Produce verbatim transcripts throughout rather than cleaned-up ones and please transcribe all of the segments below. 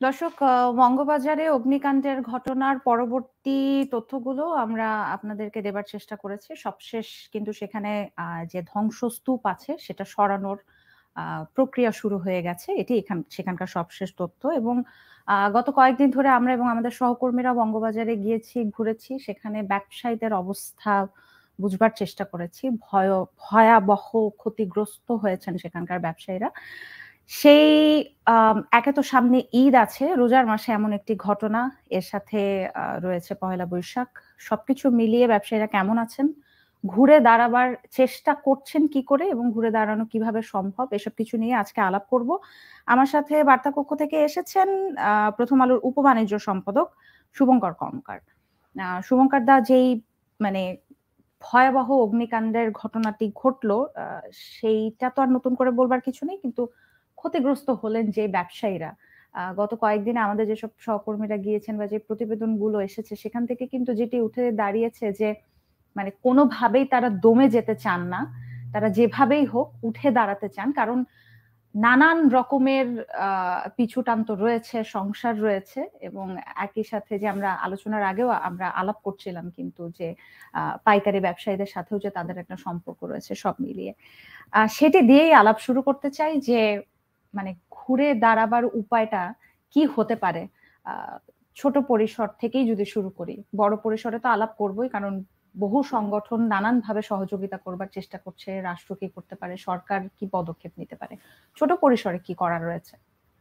দর্শক, বঙ্গবাজারে অগ্নিকাণ্ডের ঘটনার পরবর্তী তথ্যগুলো আমরা আপনাদেরকে দেবার চেষ্টা করেছি। সবশেষ কিন্তু সেখানে আ যে ধ্বংসস্তূপ আছে সেটা সরানোর আ প্রক্রিয়া শুরু হয়ে গেছে। এটি এখান সেখানকার সবশেষ তথ্য এবং আ গত কয়েকদিন ধরে আমরা এবং আমাদের সহকর্মীরা বঙ্গবাজারে গিয়েছি, ঘুরেছি। সেখানে ব্যবসায়ীদের অবস্থা বুঝবার চেষ্টা করেছি। ভয় ভয়াবহ ক্ষতিগ্রস্ত হয়েছেন সেখানকার ব্যবসায়ীরা। সেই আম একে তো সামনে ঈদ আছে, রোজার মাসে এমন একটি ঘটনা। এর সাথে আ রয়েছে পহেলা বৈশাখ। সবকিছু মিলিয়ে ব্যবসায়ীরা কেমন আছেন? ঘুরে দাঁড়াবার চেষ্টা করছেন কি করে এবং ঘুরে দাঁড়ানো কিভাবে সম্ভব? এসব কিছু নিয়ে আজকে আলাপ করব। আমার সাথে বার্তা কক্ষ থেকে এসেছেন আ প্রথম আলোর উপবাণিজ্য সম্পাদক শুভঙ্কর কর্মকার। আ শুভঙ্কর দা, যেই মানে ভয়াবহ অগ্নিকাণ্ডের ঘটনাটি ঘটলো, আ সেইটা তো আর নতুন করে বলবার কিছু নেই। কিন্তু ক্ষতিগ্রস্ত হলেন যে ব্যবসায়ীরা, আ গত কয়েকদিনে আমাদের যেসব সহকর্মীরা গিয়েছেন বা যে প্রতিবেদনগুলো এসেছে সেখান থেকে কিন্তু যেটি উঠে দাঁড়িয়েছে যে মানে কোনোভাবেই তারা দমে যেতে চান না। তারা যেভাবেই হোক উঠে দাঁড়াতে চান। কারণ নানান রকমের আ পিছুটান তো রয়েছে, সংসার রয়েছে এবং একই সাথে যে আমরা আলোচনার আগেও আমরা আলাপ করছিলাম কিন্তু যে আ পাইকারি ব্যবসায়ীদের সাথেও যে তাদের একটা সম্পর্ক রয়েছে সব মিলিয়ে। আ সেটি দিয়েই আলাপ শুরু করতে চাই যে মানে ঘুরে দাঁড়াবার উপায়টা কি হতে পারে? আ ছোট পরিসর থেকেই যদি শুরু করি। বড় পরিসরে তো আলাপ করবই, কারণ বহু সংগঠন নানানভাবে সহযোগিতা করবার চেষ্টা করছে। রাষ্ট্র কি করতে পারে? সরকার কি পদক্ষেপ নিতে পারে? ছোট পরিসরে কি করার রয়েছে?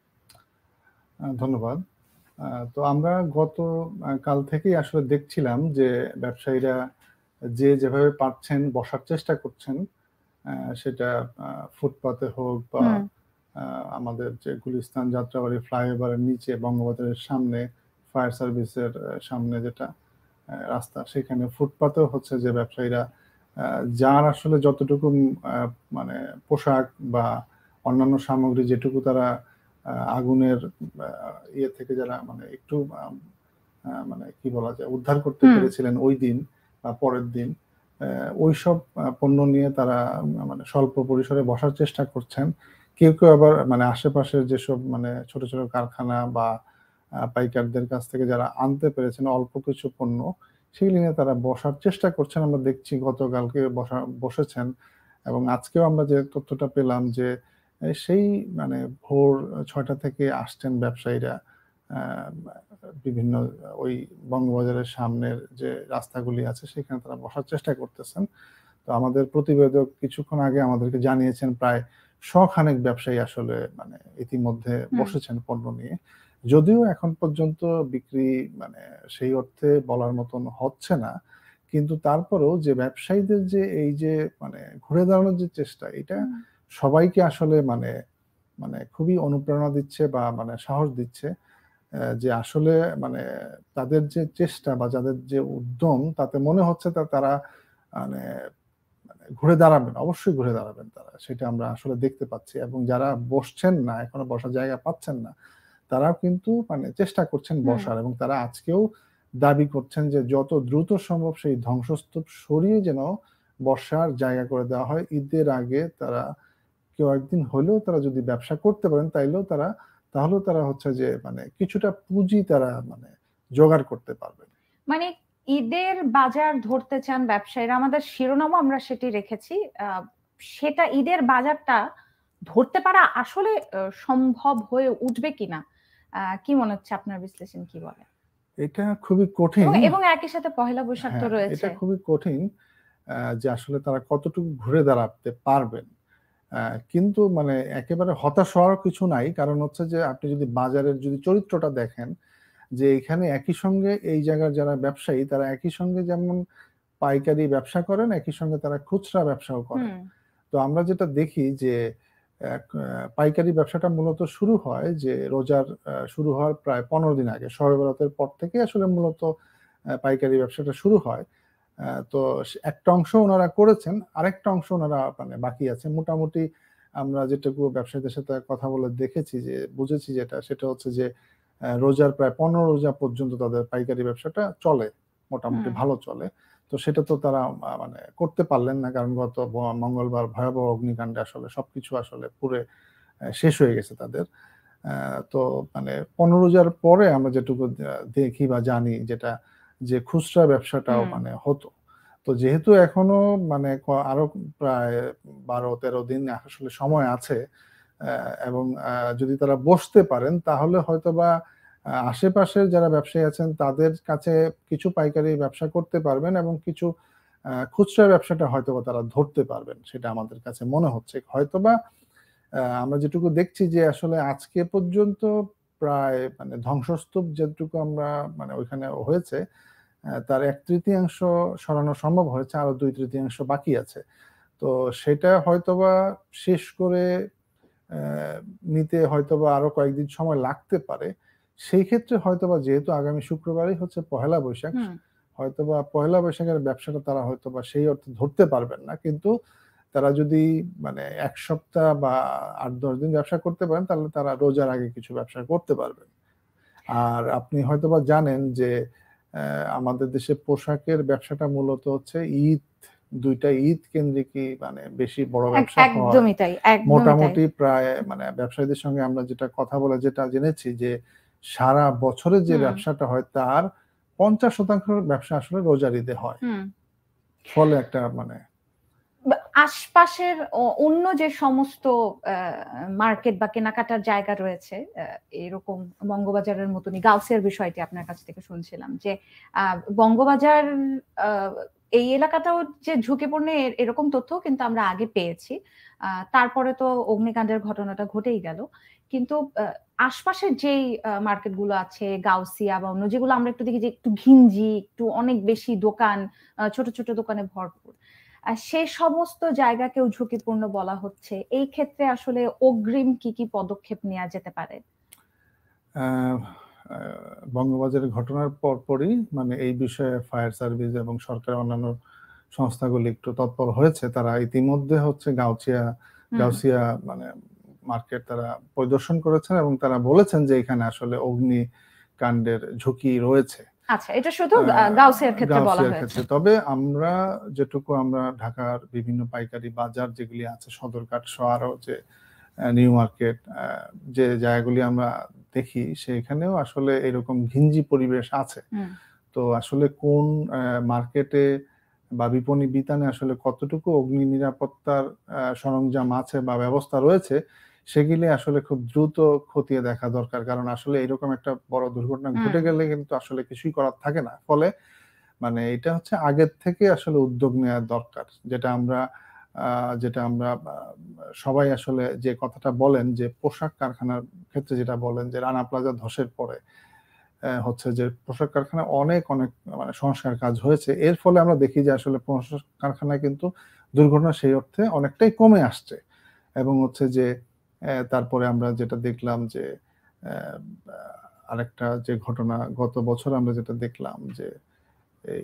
আ ধন্যবাদ। আ তো আমরা গত আ কাল থেকেই আসলে দেখছিলাম যে ব্যবসায়ীরা যে যেভাবে পারছেন বসার চেষ্টা করছেন। আ সেটা আ ফুটপাতে হোক বা হুম। আ আমাদের যে গুলিস্তান যাত্রাবাড়ি ফ্লাইওভারের নিচে বঙ্গবাজারের সামনে ফায়ার সার্ভিসের আ সামনে যেটা আ রাস্তা, সেখানে ফুটপাতেও হচ্ছে যে ব্যবসায়ীরা আ যার আসলে যতটুকু আ মানে পোশাক বা অন্যান্য সামগ্রী যেটুকু তারা আ আগুনের আ ইয়ে থেকে যারা মানে একটু আম আ মানে কি বলা যায় উদ্ধার করতে হুম। পেরেছিলেন ঐদিন বা পরের দিন, অ্যা ওইসব আ পণ্য নিয়ে তারা মানে স্বল্প পরিসরে বসার চেষ্টা করছেন। কেউ, কেউ আবার মানে আশেপাশের যেসব মানে ছোট, ছোট কারখানা বা আ পাইকারদের কাছ থেকে যারা আনতে পেরেছেন অল্প কিছু পণ্য, সেগুলি নিয়ে তারা বসার চেষ্টা করছেন। আমরা দেখছি গতকালকে বসা বসেছেন এবং আজকেও আমরা যে তথ্যটা পেলাম যে এ সেই মানে ভোর ছয়টা থেকে আসছেন ব্যবসায়ীরা। আ বিভিন্ন ওই বঙ্গবাজারের সামনের যে রাস্তাগুলি আছে সেখানে তারা বসার চেষ্টা করতেছেন। তো আমাদের প্রতিবেদক কিছুক্ষণ আগে আমাদেরকে জানিয়েছেন প্রায় শ খানেক ব্যবসায়ী আসলে মানে ইতিমধ্যে হুম। বসেছেন পণ্য নিয়ে। যদিও এখন পর্যন্ত বিক্রি মানে সেই অর্থে বলার মতন হচ্ছে না। কিন্তু তারপরেও যে ব্যবসায়ীদের যে এই যে মানে ঘুরে দাঁড়ানোর যে চেষ্টা, এটা হুম। সবাইকে আসলে মানে মানে খুবই অনুপ্রেরণা দিচ্ছে বা মানে সাহস দিচ্ছে। অ্যা যে আসলে মানে তাদের যে চেষ্টা বা যাদের যে উদ্যম তাতে মনে হচ্ছে তা তারা মানে মানে ঘুরে দাঁড়াবেন। অবশ্যই ঘুরে দাঁড়াবেন তারা। সেটা আমরা আসলে দেখতে পাচ্ছি এবং যারা বসছেন না, এখনো বসার জায়গা পাচ্ছেন না, তারাও কিন্তু মানে চেষ্টা করছেন হুম। বসার এবং তারা আজকেও দাবি করছেন যে যত দ্রুত সম্ভব সেই ধ্বংসস্তূপ সরিয়ে যেন বসার জায়গা করে দেওয়া হয়। ঈদের আগে তারা কেউ একদিন হলেও তারা যদি ব্যবসা করতে পারেন তাইলেও তারা তাহলেও তারা হচ্ছে যে মানে কিছুটা পুঁজি তারা মানে জোগাড় করতে পারবেন। মানে ঈদের বাজার ধরতে চান ব্যবসায়ীরা। আমাদের শিরোনামও আমরা সেটি রেখেছি। আ সেটা ঈদের বাজারটা ধরতে পারা আসলে আ সম্ভব হয়ে উঠবে কিনা? আ কি মনে হচ্ছে, আপনার বিশ্লেষণ কি বলে? এটা খুবই এবং কঠিন। এবং একই সাথে পহেলা বৈশাখ তো হ্যাঁ, রয়েছে। এটা খুবই কঠিন আ যে আসলে তারা কতটুকু ঘুরে দাঁড়াতে পারবেন। আ কিন্তু মানে একেবারে হতাশ হওয়ারও কিছু নাই। কারণ হচ্ছে যে আপনি যদি বাজারের যদি চরিত্রটা দেখেন যে এখানে একই সঙ্গে এই জায়গার যারা ব্যবসায়ী তারা একই সঙ্গে যেমন পাইকারি ব্যবসা করেন, একই সঙ্গে তারা খুচরা ব্যবসাও করেন। হুম। তো আমরা যেটা দেখি যে এক আ পাইকারি ব্যবসাটা মূলত শুরু হয় যে রোজার আ শুরু হওয়ার প্রায় পনেরো দিন আগে। শবে বরাতের পর থেকেই আসলে মূলত আ পাইকারি ব্যবসাটা শুরু হয়। আ তো সে একটা অংশ উনারা করেছেন, আরেকটা অংশ উনারা মানে বাকি আছে। মোটামুটি আমরা যেটুকু ব্যবসায়ীদের সাথে কথা বলে দেখেছি যে বুঝেছি যেটা সেটা হচ্ছে যে আ রোজার প্রায় পনেরো রোজা পর্যন্ত তাদের পাইকারি ব্যবসাটা চলে। মোটামুটি হুম। ভালো চলে। তো সেটা তো তারা আ মানে করতে পারলেন না। কারণ গত ব মঙ্গলবার ভয়াবহ অগ্নিকাণ্ডে আসলে সবকিছু আসলে পুড়ে অ্যা শেষ হয়ে গেছে তাদের। তো মানে পনেরো রোজার পরে আমরা যেটুকু দেখি বা জানি যেটা যে খুচরা ব্যবসাটাও মানে হতো। তো যেহেতু এখনো মানে আরো প্রায় বারো তেরো দিন আসলে সময় আছে এবং যদি তারা বসতে পারেন তাহলে হয়তোবা আশেপাশের যারা ব্যবসায়ী আছেন তাদের কাছে কিছু পাইকারি ব্যবসা করতে পারবেন এবং কিছু খুচরা ব্যবসাটা হয়তোবা তারা ধরতে পারবেন, সেটা আমাদের কাছে মনে হচ্ছে। হয়তোবা আমরা যেটুকু দেখছি যে আসলে আজকে পর্যন্ত প্রায় মানে ধ্বংসস্তূপ যেটুকু আমরা মানে ওইখানে হয়েছে তার এক তৃতীয়াংশ সরানো সম্ভব হয়েছে, আরো দুই তৃতীয়াংশ বাকি আছে। তো সেটা হয়তোবা শেষ করে নিতে হয়তোবা আরো কয়েকদিন সময় লাগতে পারে। সেই ক্ষেত্রে হয়তোবা যেহেতু আগামী শুক্রবারই হচ্ছে পহেলা বৈশাখ, হয়তোবা পহেলা বৈশাখের ব্যবসাটা তারা হয়তোবা সেই অর্থে ধরতে পারবেন না, কিন্তু তারা যদি মানে এক সপ্তাহ বা আট দশ দিন ব্যবসা করতে পারেন তাহলে তারা রোজার আগে কিছু ব্যবসা করতে পারবেন। আর আপনি হয়তোবা জানেন যে আমাদের দেশে পোশাকের ব্যবসাটা মূলত হচ্ছে ঈদ, দুইটা ঈদ কেন্দ্রিকই মানে বেশি বড় ব্যবসা হয়। একদমই তাই, মোটামুটি প্রায় মানে ব্যবসায়ীদের সঙ্গে আমরা যেটা কথা বলে যেটা জেনেছি যে সারা বছরে যে ব্যবসাটা হয় তার পঞ্চাশ শতাংশ ব্যবসা আসলে রোজার ঈদে হয়। ফলে একটা মানে আশপাশের অন্য যে সমস্ত মার্কেট বা কেনাকাটার জায়গা রয়েছে এরকম বঙ্গবাজারের মতনই, গাউসিয়ার বিষয়টি আপনার কাছ থেকে শুনছিলাম যে বঙ্গবাজার এই এলাকাটাও যে ঝুঁকিপূর্ণ এরকম তথ্য কিন্তু আমরা আগে পেয়েছি। তারপরে তো অগ্নিকাণ্ডের ঘটনাটা ঘটেই গেল, কিন্তু আশপাশের যেই মার্কেট গুলো আছে গাউসিয়া বা অন্য যেগুলো আমরা একটু দেখি যে একটু ঘিঞ্জি, একটু অনেক বেশি দোকান, ছোট ছোট দোকানে ভরপুর, সে সমস্ত জায়গাকেও ঝুঁকিপূর্ণ বলা হচ্ছে। এই ক্ষেত্রে আসলে অগ্রিম কি কি পদক্ষেপ নেওয়া যেতে পারে? বঙ্গবাজারের ঘটনার পরপরই মানে এই বিষয়ে ফায়ার সার্ভিস এবং সরকারের অন্যান্য সংস্থাগুলি একটু তৎপর হয়েছে। তারা ইতিমধ্যে হচ্ছে গাউছিয়া গাউসিয়া মানে মার্কেট তারা পরিদর্শন করেছেন এবং তারা বলেছেন যে এখানে আসলে অগ্নিকাণ্ডের ঝুঁকি রয়েছে। আচ্ছা, এটা শুধু গাউসিয়ার ক্ষেত্রে বলা হয়েছে। তবে আমরা যেটুকু আমরা ঢাকার বিভিন্ন পাইকারি বাজার যেগুলি আছে সদরঘাট সহ আরো যে নিউ মার্কেট যে জায়গাগুলি আমরা দেখি সেখানেও আসলে এরকম ঘিঞ্জি পরিবেশ আছে। তো আসলে কোন মার্কেটে বা বিপণী বিতানে আসলে কতটুকু অগ্নি নিরাপত্তার সরঞ্জাম আছে বা ব্যবস্থা রয়েছে সেগুলি আসলে খুব দ্রুত খতিয়ে দেখা দরকার, কারণ আসলে এরকম একটা বড় দুর্ঘটনা ঘটে গেলে কিন্তু আসলে কিছুই করার থাকে না। ফলে মানে এটা হচ্ছে আগের থেকে আসলে উদ্যোগ নেওয়া দরকার, যেটা আমরা যেটা আমরা সবাই আসলে যে কথাটা বলেন যে পোশাক কারখানার ক্ষেত্রে যেটা বলেন যে রানা প্লাজা ধসের পরে হচ্ছে যে পোশাক কারখানায় অনেক অনেক মানে সংস্কার কাজ হয়েছে। এর ফলে আমরা দেখি যে আসলে পোশাক কারখানায় কিন্তু দুর্ঘটনা সেই অর্থে অনেকটাই কমে আসছে। এবং হচ্ছে যে তারপরে আমরা যেটা দেখলাম যে আরেকটা যে ঘটনা গত বছর আমরা যেটা দেখলাম যে এই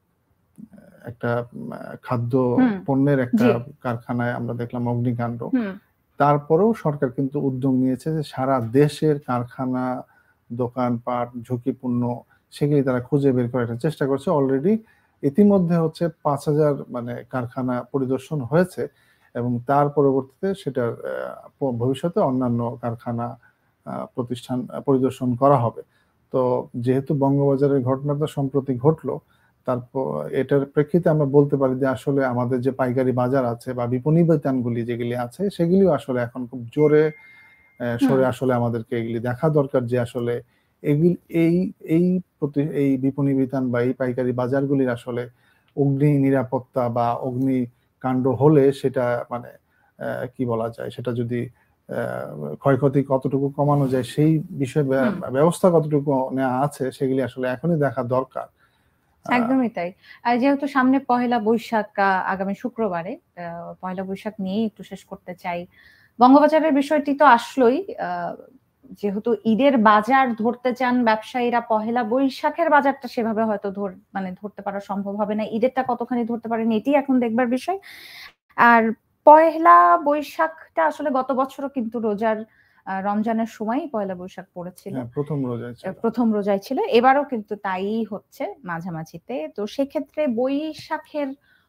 একটা খাদ্য পণ্যের একটা কারখানায় আমরা দেখলাম অগ্নিকাণ্ড। তারপরেও সরকার কিন্তু উদ্যোগ নিয়েছে যে সারা দেশের কারখানা, দোকানপাট ঝুঁকিপূর্ণ সেগুলি তারা খুঁজে বের করার একটা চেষ্টা করছে। অলরেডি ইতিমধ্যে হচ্ছে পাঁচ হাজার মানে কারখানা পরিদর্শন হয়েছে এবং তার পরবর্তীতে সেটার ভবিষ্যতে অন্যান্য কারখানা প্রতিষ্ঠান পরিদর্শন করা হবে। তো যেহেতু বঙ্গবাজারের ঘটনাটা সম্প্রতি ঘটলো, তারপর এটার প্রেক্ষিতে আমরা বলতে পারি যে আসলে আমাদের যে পাইকারি বাজার আছে বা বিপণী বিতানগুলি যেগুলি আছে সেগুলিও আসলে এখন খুব জোরে সরে আসলে আমাদেরকে এগুলি দেখা দরকার যে আসলে এগুলি এই এই এই বিপণী বিতান বা এই পাইকারি বাজারগুলির আসলে অগ্নি নিরাপত্তা বা অগ্নিকাণ্ড হলে সেটা মানে কি বলা যায়, সেটা যদি ক্ষয়ক্ষতি কতটুকু কমানো যায় সেই বিষয়ে ব্যবস্থা কতটুকু নেওয়া আছে সেগুলি আসলে এখনই দেখা দরকার। একদমই তাই। যেহেতু সামনে পহেলা বৈশাখ আগামী শুক্রবারে, পহেলা বৈশাখ নিয়েই একটু শেষ করতে চাই। বঙ্গবাজারের বিষয়টি তো আসলোই, যেহেতু ঈদের বাজার ধরতে চান ব্যবসায়ীরা, পহেলা বৈশাখের বাজারটা সেভাবে হয়তো ধর মানে ধরতে পারা সম্ভব হবে না। ঈদেরটা কতখানি ধরতে পারেন এটি এখন দেখবার বিষয়। আর পহেলা বৈশাখটা আসলে গত বছরও কিন্তু রোজার রমজানের সময় পয়লা বৈশাখ পড়েছিল, প্রথম রোজায় ছিল প্রথম রোজায় ছিল এবারও কিন্তু তাই হচ্ছে মাঝামাঝিতে। তো সেক্ষেত্রে বৈশাখের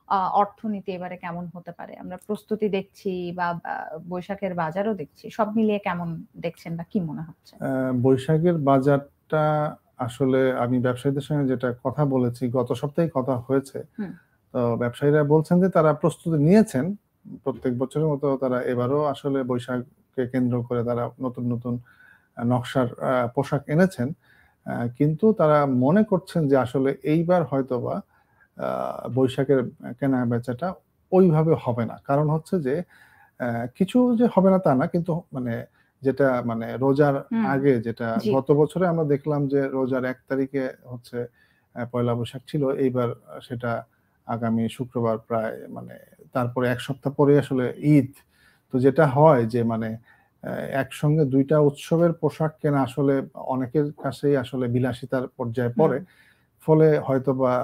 অর্থনীতি এবারে কেমন হতে পারে? আমরা প্রস্তুতি দেখছি বা বৈশাখের বাজারও দেখছি। সব মিলিয়ে কেমন দেখছেন বা কি মনে হচ্ছে? বৈশাখের বাজারটা আসলে আমি ব্যবসায়ীদের সঙ্গে যেটা কথা বলেছি, গত সপ্তাহে কথা হয়েছে। তো ব্যবসায়ীরা বলছেন যে তারা প্রস্তুতি নিয়েছেন। প্রত্যেক বছরের মতো তারা এবারও আসলে বৈশাখকে কেন্দ্র করে তারা নতুন, নতুন নকশার পোশাক এনেছেন। কিন্তু তারা মনে করছেন যে আসলে এইবার হয়তোবা আ বৈশাখের কেনা-বেচাটা ওইভাবে হবে না। কারণ হচ্ছে যে অ্যা কিছু যে হবে না তা না। কিন্তু মানে যেটা মানে রোজার আগে যেটা গত বছরে আমরা দেখলাম যে রোজার এক তারিখে হচ্ছে অ্যা পয়লা বৈশাখ ছিল। এইবার সেটা আগামী শুক্রবার প্রায় মানে তারপরে এক সপ্তাহ পরে আসলে ঈদ। তো যেটা হয় যে মানে অ্যা একসঙ্গে দুই টা উৎসবের পোশাক কেনা আসলে অনেকের কাছেই আসলে বিলাসিতার পর্যায়ে পড়ে। ফলে হয়তোবা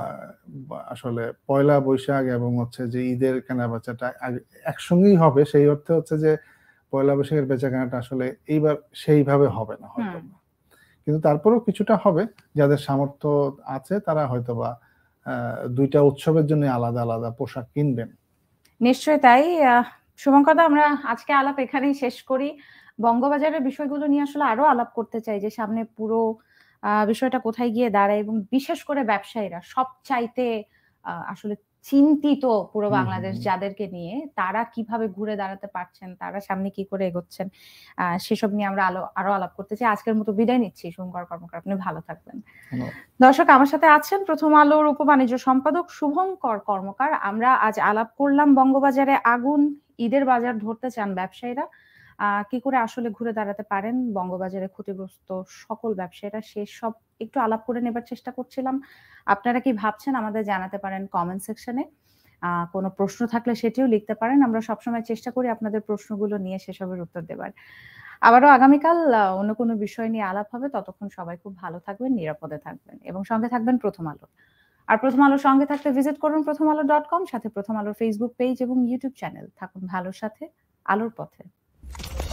আসলে পয়লা বৈশাখ এবং হচ্ছে যে ঈদের কেনাবেচাটা একসঙ্গেই হবে। সেই অর্থে হচ্ছে যে পয়লা বৈশাখের বেচাকেনাটা আসলে এইবার সেইভাবে হবে না হয়তোবা। কিন্তু তারপরেও কিছুটা হবে। যাদের সামর্থ্য আছে তারা হয়তোবা আ দুই টা উৎসবের জন্য আলাদা, আলাদা পোশাক কিনবেন। নিশ্চয়ই তাই। শুভঙ্কর দা, আমরা আজকে আলাপ এখানেই শেষ করি। বঙ্গবাজারের বিষয়গুলো নিয়ে আসলে আরো আলাপ করতে চাই যে সামনে পুরো আ বিষয়টা কোথায় গিয়ে দাঁড়ায় এবং বিশেষ করে ব্যবসায়ীরা সবচাইতে আ আসলে চিন্তিত পুরো বাংলাদেশ যাদেরকে নিয়ে, তারা কিভাবে ঘুরে দাঁড়াতে পারছেন, তারা সামনে কি করে এগোচ্ছেন, আ সেসব নিয়ে আমরা আলো আরো আলাপ করতে চাই। আজকের মতো বিদায় নিচ্ছি শুভঙ্কর কর্মকার। আপনি ভালো থাকবেন। দর্শক, আমার সাথে আছেন প্রথম আলোর উপ-বাণিজ্য সম্পাদক শুভঙ্কর কর্মকার। আমরা আজ আলাপ করলাম বঙ্গবাজারে আগুন, ঈদের বাজার ধরতে চান ব্যবসায়ীরা, আহ কি করে আসলে ঘুরে দাঁড়াতে পারেন বঙ্গবাজারে ক্ষতিগ্রস্ত সকল ব্যবসায়ীরা, সেসব একটু আলাপ করে নেবার চেষ্টা করছিলাম। আপনারা কি ভাবছেন আমাদের জানাতে পারেন কমেন্ট সেকশনে। আহ কোনো প্রশ্ন থাকলে সেটিও লিখতে পারেন। আমরা সবসময় চেষ্টা করি আপনাদের প্রশ্নগুলো নিয়ে সেসবের উত্তর দেবার। আবারও আগামীকাল অন্য কোনো বিষয় নিয়ে আলাপ হবে। ততক্ষণ সবাই খুব ভালো থাকবেন, নিরাপদে থাকবেন এবং সঙ্গে থাকবেন প্রথম আলো। আর প্রথম আলোর সঙ্গে থাকতে ভিজিট করুন প্রথম আলো ডট কম, সাথে প্রথম আলোর ফেসবুক পেজ এবং ইউটিউব চ্যানেল। থাকুন ভালোর সাথে, আলোর পথে।